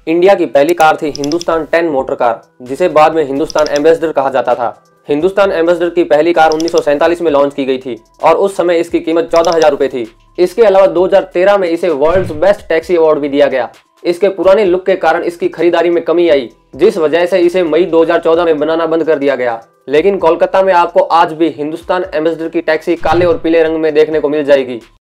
India की पहली car थी हिंदुस्तान 10 मोटर कार, जिसे बाद में हिंदुस्तान एम्बेसडर कहा जाता था। हिंदुस्तान एम्बेसडर की पहली कार 1947 में लॉन्च की गई थी और उस समय इसकी कीमत 14,000 रुपए थी। इसके अलावा 2013 में इसे वर्ल्ड्स बेस्ट टैक्सी अवार्ड भी दिया गया। इसके पुराने लुक के कारण इसकी खरीदारी में कमी आई, जिस वजह से इसे मई 2014 में बनाना बंद कर दिया गया। लेकिन कोलकाता में आपको आज भी हिंदुस्तान एम्बेसडर की टैक्सी काले और पीले रंग में देखने को मिल जाएगी।